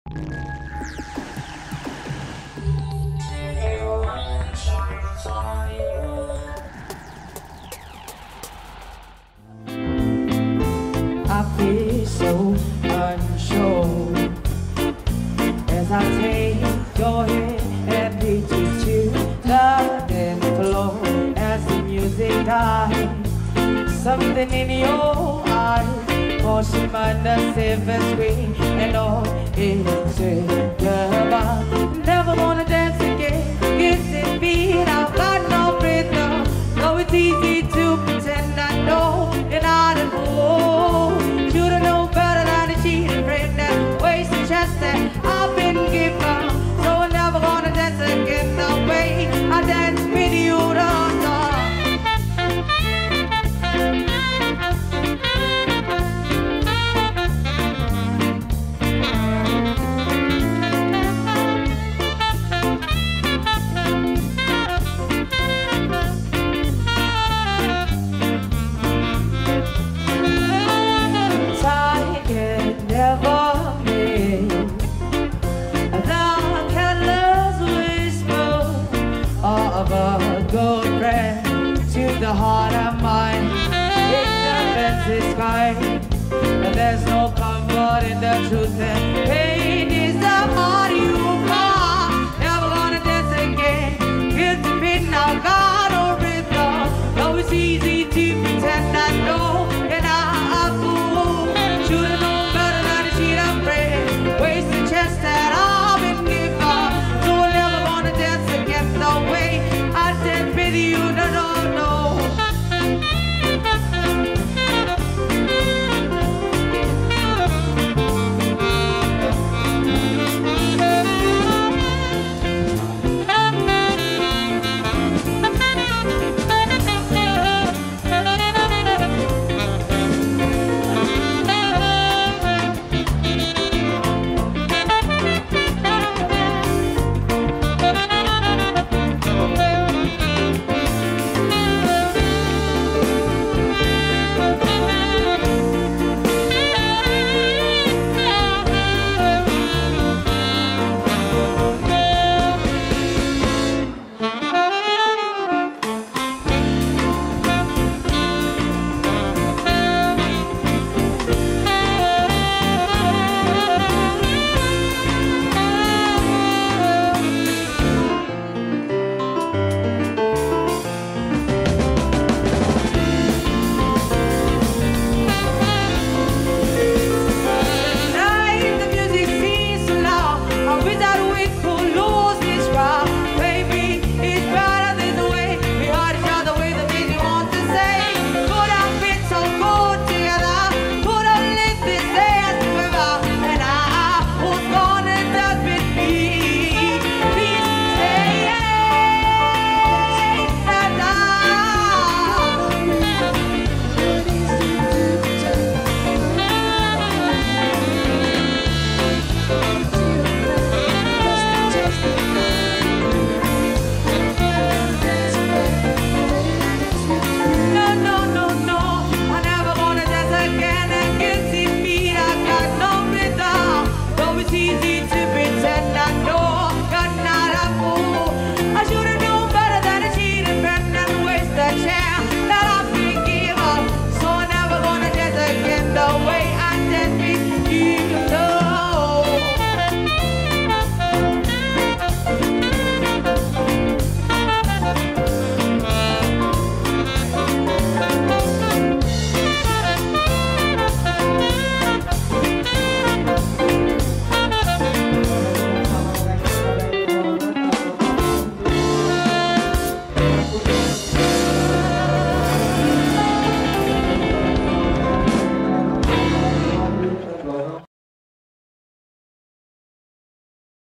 I feel so unsure as I take your hand and beat you to the dance floor. As the music dies, something in your eyes caution my silver screen, and all into goodbye. Never wanna dance again, kissing feet, I've got no rhythm. Though it's easy to pretend I know, and I don't know. Should've known better than a cheating friend that wasted chance that I've been given. So I'm never gonna dance again the way I dance with you. The heart of mine, ignorance is kind, and there's no comfort in the truth, and pain is the heart you cry. Never gonna dance again, feel to me now, got no rhythm. Though it's easy to pretend I know, and I fool. Should've known better than to cheat and pray, waste the chance that I've been given. So I'm never gonna dance again the way I dance with you. No. Easy to